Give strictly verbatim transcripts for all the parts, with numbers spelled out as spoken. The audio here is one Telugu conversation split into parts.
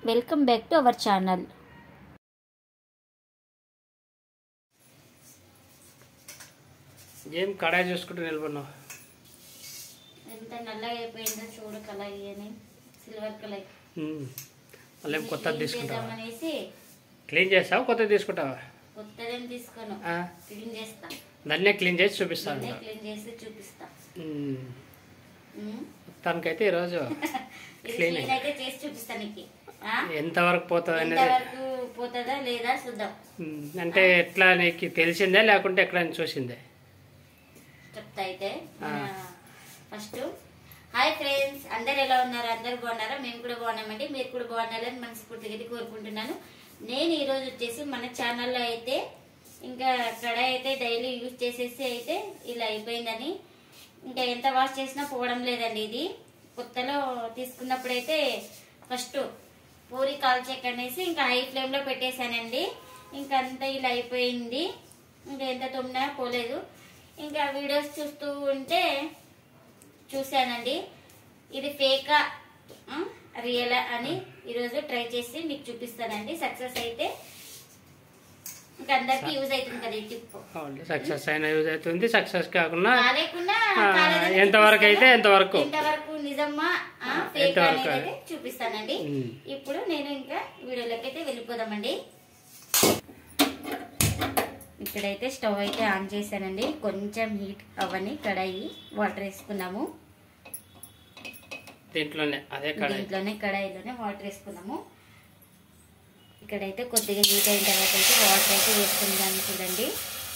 Welcome back to our channel. ఏం కడాయి చూసుకుంటూ నిలబడినావు? ఎంత నల్లగా అయిపోయిందో చూడు కళాయి అని, సిల్వర్ కళాయి. మళ్ళీ కొత్తది తీసుకుంటావా? అనేసి క్లీన్ చేస్తావా కొత్తది తీసుకుంటావా? కొత్తదేం తీసుకోను, క్లీన్ చేస్తా. దాన్నే క్లీన్ చేసి చూపిస్తాను. క్లీన్ చేసి చూపిస్తా. మొత్తానికైతే ఈరోజు క్లీన్ అయితే చేసి చూపిస్తా నీకు. ఎంతవరకు పోతుంది అనేది పోతుందా లేదా చూద్దాం. అంటే ఎట్లా నీకు తెలిసిందే లేకుంటే ఎక్కడ చూసిందే చెప్తా. అయితే ఫస్ట్ హాయ్ ఫ్రెండ్స్, అందరు ఎలా ఉన్నారు? అందరు బాగున్నారా? మేము కూడా బాగున్నామండి. మీరు కూడా బాగున్నారని మనస్ఫూర్తిగా కోరుకుంటున్నాను. నేను ఈరోజు వచ్చేసి మన ఛానల్లో అయితే ఇంకా కడాయి అయితే డైలీ యూజ్ చేసేసి అయితే ఇలా అయిపోయిందని, ఇంకా ఎంత వాష్ చేసినా పోవడం లేదండి. ఇది కొత్తలో తీసుకున్నప్పుడైతే ఫస్ట్ పూరి కాల్చేక్ అనేసి ఇంకా హై ఫ్లేమ్లో పెట్టేశానండి. ఇంకా అంతా ఇలా అయిపోయింది. ఇంకా ఎంత తొమ్మినా పోలేదు. ఇంకా వీడియోస్ చూస్తూ ఉంటే చూశానండి, ఇది ఫేకా రియలా అని ఈరోజు ట్రై చేసి మీకు చూపిస్తానండి. సక్సెస్ అయితే ఇంకా అందరికి యూజ్ అవుతుంది కదా ఈ టిప్. సక్సెస్ అయినా యూజ్ అవుతుంది, సక్సెస్ కాకుండా లేకుండా ఎంతవరకు అయితే ఎంతవరకు ఎంతవరకు నిజమా ఫేకా అనేది చూపిస్తానండి. ఇప్పుడు నేను ఇంకా వీడియోలోకి అయితే వెళ్ళిపోదామండి. ఇక్కడైతే స్టవ్ అయితే ఆన్ చేశానండి. కొంచెం హీట్ అవ్వని కడాయి వాటర్ వేసుకున్నాము. దీంట్లోనే అదే దీంట్లోనే కడాయిలోనే వాటర్ వేసుకున్నాము. ఇక్కడైతే కొద్దిగా హీట్ అయిన తర్వాత అయితే వాటర్ అయితే వేసుకుందాము. చూడండి,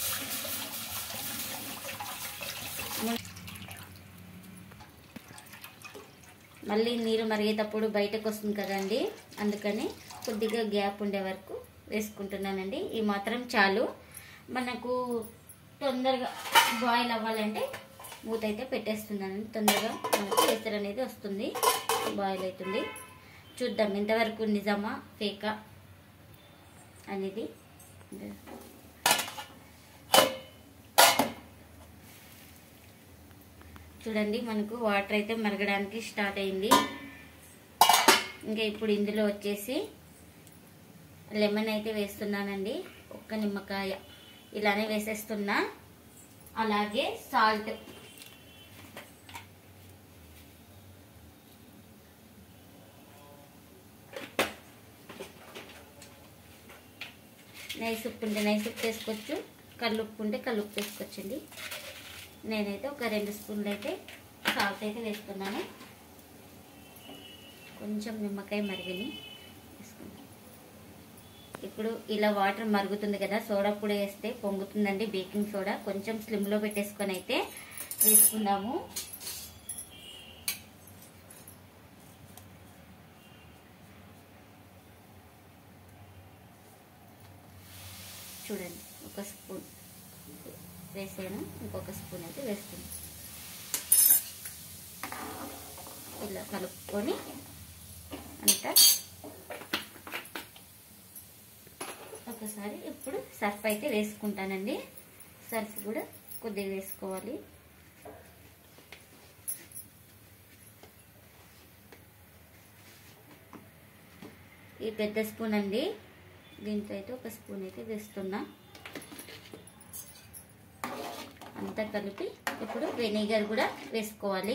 మళ్ళీ నీరు మరిగేటప్పుడు బయటకు వస్తుంది కదండి, అందుకని కొద్దిగా గ్యాప్ ఉండే వరకు వేసుకుంటున్నానండి. ఈ మాత్రం చాలు. మనకు తొందరగా బాయిల్ అవ్వాలంటే మూత అయితే పెట్టేస్తున్నానండి. తొందరగా మనకు ఎసరు అనేది వస్తుంది, బాయిల్ అవుతుంది. చూద్దాం ఎంతవరకు నిజమా ఫేకా అనేది. చూడండి, మనకు వాటర్ అయితే మరగడానికి స్టార్ట్ అయింది. ఇంకా ఇప్పుడు ఇందులో వచ్చేసి లెమన్ అయితే వేస్తున్నానండి. ఒక్క నిమ్మకాయ ఇలానే వేసేస్తున్నా. అలాగే సాల్ట్, నైస్ ఉప్పు ఉంటే నైస్ ఉప్పు వేసుకోవచ్చు, కళ్ళు ఉప్పు ఉంటే కళ్ళు ఉప్పు వేసుకోవచ్చండి. నేనైతే ఒక రెండు స్పూన్లు అయితే సాల్ట్ అయితే వేసుకున్నాను. కొంచెం నిమ్మకాయ మరిగిని వేసుకున్నాను. ఇప్పుడు ఇలా వాటర్ మరుగుతుంది కదా, సోడా పొడి వేస్తే పొంగుతుందండి. బేకింగ్ సోడా కొంచెం స్లిమ్లో పెట్టేసుకొని అయితే వేసుకుందాము. చూడండి, ఒక స్పూన్ వేసాను, ఇంకొక స్పూన్ అయితే వేస్తున్నాను. ఇలా కలుపుకొని అంతా ఒకసారి ఇప్పుడు సర్ఫ్ అయితే వేసుకుంటానండి. సర్ఫ్ కూడా కొద్దిగా వేసుకోవాలి. ఈ పెద్ద స్పూన్ అండి, దీంట్లో అయితే ఒక స్పూన్ అయితే వేస్తున్నా. అంతా కలిపి ఇప్పుడు వెనిగర్ కూడా వేసుకోవాలి.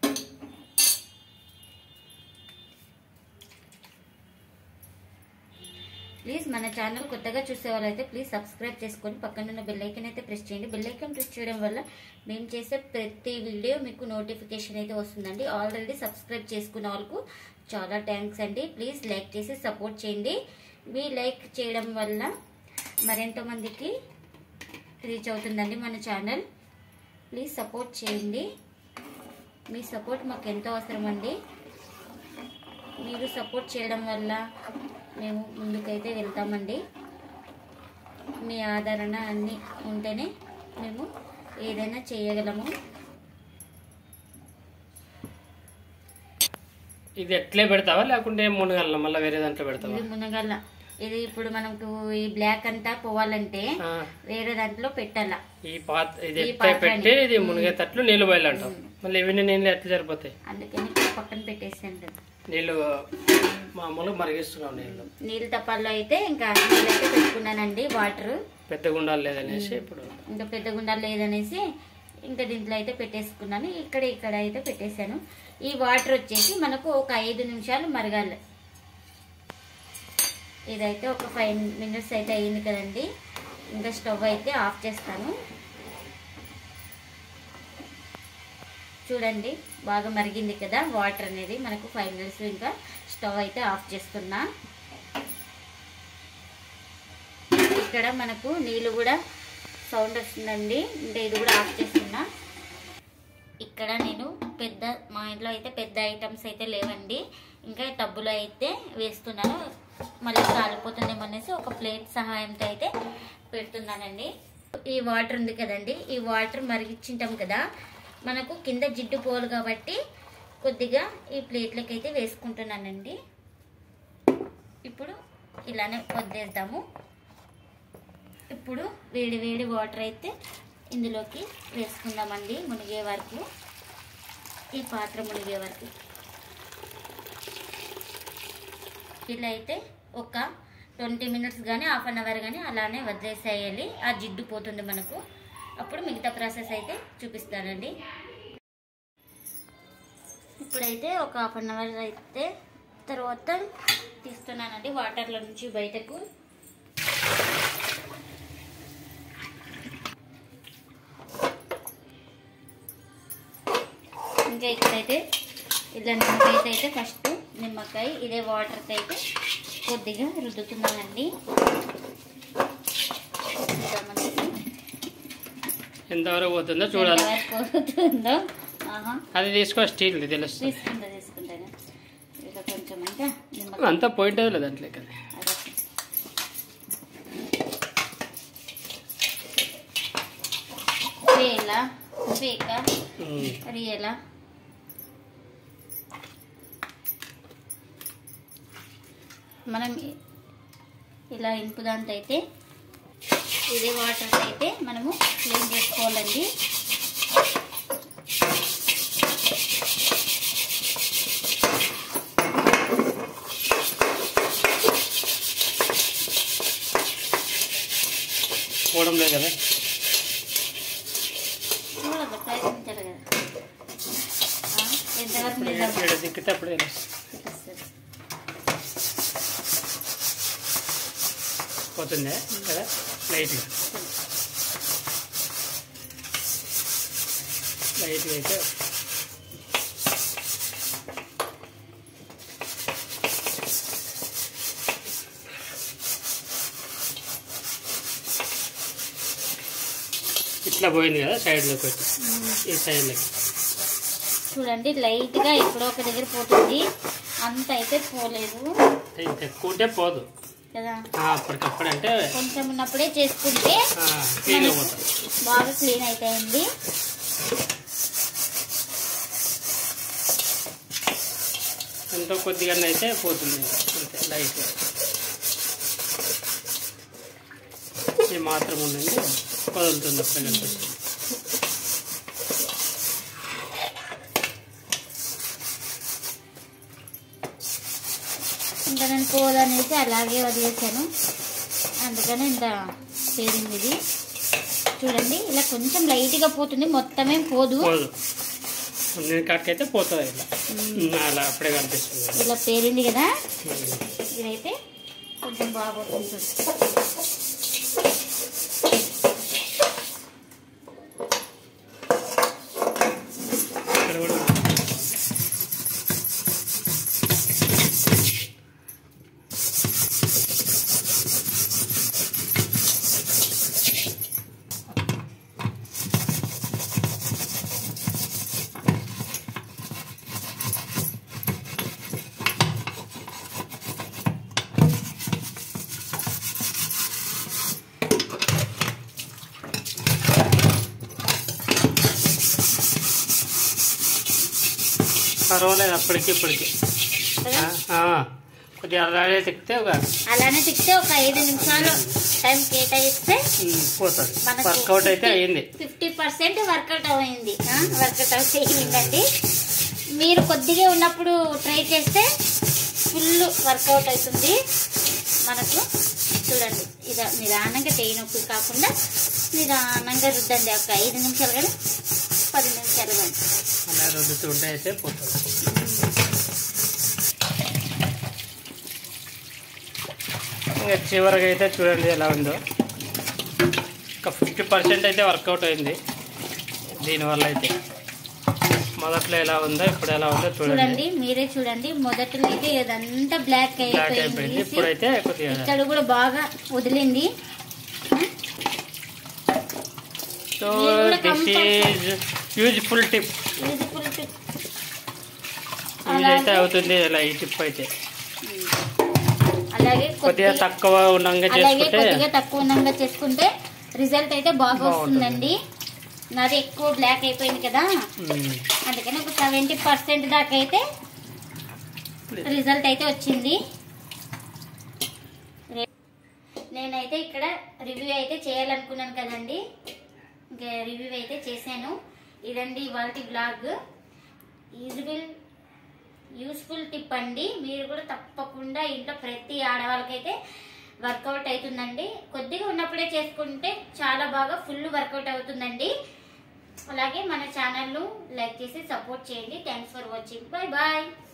ప్లీజ్ మన ఛానల్ కొత్తగా చూసే వాళ్ళైతే ప్లీజ్ సబ్స్క్రైబ్ చేసుకొని పక్కన ఉన్న బెల్ ఐకాన్ అయితే ప్రెస్ చేయండి. బెల్ ఐకాన్ ప్రెస్ చేయడం వల్ల మేము చేసే ప్రతి వీడియో మీకు నోటిఫికేషన్ అయితే వస్తుందండి. ఆల్రెడీ సబ్స్క్రైబ్ చేసుకున్న వాళ్ళకు చాలా థ్యాంక్స్ అండి. ప్లీజ్ లైక్ చేసి సపోర్ట్ చేయండి. మీ లైక్ చేయడం వల్ల మరెంతో మందికి రీచ్ అవుతుందండి మన ఛానల్. ప్లీజ్ సపోర్ట్ చేయండి. మీ సపోర్ట్ మాకు ఎంతో అవసరం అండి. మీరు సపోర్ట్ చేయడం వల్ల మేము ముందుకైతే వెళ్తామండి. మీ ఆదరణ అన్నీ ఉంటేనే మేము ఏదైనా చేయగలము. ఇది ఎట్లే పెడతావా లేకుంటే మునగల్ల మళ్ళీ వేరే దాంట్లో పెడతావా? ఇది మునగల్ల. ఇది ఇప్పుడు మనకు ఈ బ్లాక్ అంతా పోవాలంటే వేరే దాంట్లో పెట్టాలా. ఈ పాత ఇది ఎట్లా పెట్టి ఇది మునిగేటట్లు నీళ్ళు బయలు అంటాం. మళ్ళీ ఇవన్నీ నీళ్ళు ఎట్లా సరిపోతాయి? అందుకని పక్కన పెట్టేసాను. నీళ్ళు మామూలుగా మరిగిస్తున్నాం. నీళ్ళు నీళ్ళు తప్పాల్లో అయితే ఇంకా నీళ్ళు అయితే పెట్టుకున్నానండి. వాటర్ పెద్ద గుండాలు లేదనేసి ఇప్పుడు ఇంకా పెద్ద గుండాలు లేదనేసి ఇంకా దీంట్లో అయితే పెట్టేసుకున్నాను. ఇక్కడ ఇక్కడ అయితే పెట్టేశాను. ఈ వాటర్ వచ్చేసి మనకు ఒక ఐదు నిమిషాలు మరగాలి. ఇదైతే ఒక ఫైవ్ మినిట్స్ అయితే అయ్యింది కదండి. ఇంకా స్టవ్ అయితే ఆఫ్ చేస్తాను. చూడండి బాగా మరిగింది కదా వాటర్ అనేది. మనకు ఫైవ్ మినిట్స్ ఇంకా స్టవ్ అయితే ఆఫ్ చేస్తున్నా. ఇక్కడ మనకు నీళ్ళు కూడా సౌండ్ వస్తుందండి. ఇంకా ఇది కూడా ఆఫ్ చేస్తున్నా. ఇక్కడ నేను పెద్ద మా ఇంట్లో అయితే పెద్ద ఐటమ్స్ అయితే లేవండి. ఇంకా టబ్బులో అయితే వేస్తున్నాను. మళ్ళీ కాలిపోతుందేమో అనేసి ఒక ప్లేట్ సహాయంతో అయితే పెడుతున్నానండి. ఈ వాటర్ ఉంది కదండి, ఈ వాటర్ మరిగించుంటాం కదా, మనకు కింద జిడ్డు పోలు కాబట్టి కొద్దిగా ఈ ప్లేట్లకి అయితే వేసుకుంటున్నానండి. ఇప్పుడు ఇలానే వదిలేద్దాము. ఇప్పుడు వేడి వేడి వాటర్ అయితే ఇందులోకి వేసుకుందామండి. మునిగే వరకు, ఈ పాత్ర మునిగే వరకు ఇలా అయితే ఒక ట్వంటీ మినిట్స్ కానీ హాఫ్ అన్ అవర్ కానీ అలానే వదిలేసేయాలి. ఆ జిడ్డు పోతుంది మనకు. అప్పుడు మిగతా ప్రాసెస్ అయితే చూపిస్తానండి. ఇప్పుడైతే ఒక హాఫ్ అన్ అవర్ అయితే తర్వాత తీస్తున్నానండి వాటర్లో నుంచి బయటకు. ఇంకా ఇక్కడైతే ఇలా నిమ్మకాయ అయితే ఫస్ట్ నిమ్మకాయ ఇదే వాటర్కి అయితే కొద్దిగా రుద్దుతున్నానండి. ఎంతవరకు పోతుందో చూడాలి. పోతుందో అది తీసుకో, స్టీల్ తెలుస్తుంది. తీసుకుంటా తీసుకుంటాను. ఇలా కొంచెం అంటే అంతా పోయింటుంది లేదు దాంట్లో కదా. వేలా వేక రియలా మనం ఇలా ఇంపు దాంతో అయితే ఇదే వాటర్ అయితే మనము క్లీన్ చేసుకోవాలండి. పోవడం లేదు కదా, చూడదు ప్రయత్నించాలి కదా. ఎంతవరకు దిక్కితే అప్పుడు పోతుందే కదా లైట్గా లైట్గా అయితే ఇట్లా పోయింది కదా సైడ్లోకి పెట్టి ఈ సైడ్లోకి చూడండి. లైట్గా ఎప్పుడో ఒక దగ్గర పోతుంది, అంత అయితే పోలేదు. ఎక్కువ ఉంటే పోదు కదా. అప్పటికప్పుడు అంటే కొంచెం ఉన్నప్పుడే చేసుకుంటే బాగా క్లీన్ అవుతాయండి. ఎంతో కొద్దిగా అయితే పోతుంది అంతే లైట్గా. ఇది మాత్రం ఉండండి, వదులుతుంది అప్పుడు కనిపిస్తుంది. ఇంకా నేను పోదనేసి అలాగే వదిలేసాను, అందుకని ఇంత పేరింది ఇది. చూడండి ఇలా కొంచెం లైట్గా పోతుంది, మొత్తమే పోదు. నేను కట్కైతే పోతుంది ఇలా అలా అప్పుడే కనిపిస్తుంది. ఇలా పేరింది కదా, ఇదైతే కొంచెం బాగుంటుంది. పర్వాలేదు అప్పటికి ఇప్పటికి కొద్దిగా అలానే తిక్కితే ఒక అలానే తిక్కితే ఒక ఐదు నిమిషాలు టైం కేటాయిస్తే పోతుంది. వర్కౌట్ అయితే అయ్యింది, ఫిఫ్టీ పర్సెంట్ వర్కౌట్ అయింది. వర్కౌట్ అయితే అయ్యిందండి. మీరు కొద్దిగా ఉన్నప్పుడు ట్రై చేస్తే ఫుల్ వర్కౌట్ అవుతుంది మనకు. చూడండి ఇదా నిదానంగా చేయి నొప్పి కాకుండా నిదానంగా రుద్దండి. ఒక ఐదు నిమిషాలు కానీ పది నిమిషాలు కానీ అలా రుద్దుతుంటే అయితే పోతుంది. ఇంకా చివరిగా అయితే చూడండి ఎలా ఉందో. ఒక ఫిఫ్టీ పర్సెంట్ అయితే వర్కౌట్ అయింది దీనివల్ల. అయితే మొదట్లో ఎలా ఉందో ఇప్పుడు ఎలా ఉందో చూడండి. మీరే చూడండి. మొదట్లో అయితే ఇదంతా బ్లాక్ బ్లాక్ అయిపోయింది. ఇప్పుడైతే కొద్దిగా ఇక్కడ కూడా బాగా వదిలింది. So this is useful tip. Useful tip use అయితే అవుతుంది ఇలా ఈ టిప్ అయితే. అలాగే కొద్దిగా తక్కువ ఉన్నంగా చేసుకుంటే కొద్దిగా తక్కువ ఉన్నంగా చేసుకుంటే రిజల్ట్ అయితే బాగా వస్తుందండి. నాది ఎక్కువ బ్లాక్ అయిపోయింది కదా, అందుకని ఒక సెవెంటీ పర్సెంట్ దాకా అయితే రిజల్ట్ అయితే వచ్చింది. నేనైతే ఇక్కడ రివ్యూ అయితే చేయాలనుకున్నాను కదండి, ఇంకా రివ్యూ అయితే చేశాను. ఇదండి ఇవాళ బ్లాగ్. యూజ్ఫుల్ యూస్ఫుల్ టిప్ అండి. మీరు కూడా తప్పకుండా ఇంట్లో ప్రతి ఆడవాళ్ళకైతే వర్కౌట్ అవుతుందండి. కొద్దిగా ఉన్నప్పుడే చేసుకుంటే చాలా బాగా ఫుల్ వర్కౌట్ అవుతుందండి. అలాగే మన ఛానల్ను లైక్ చేసి సపోర్ట్ చేయండి. Thanks for watching. Bye bye.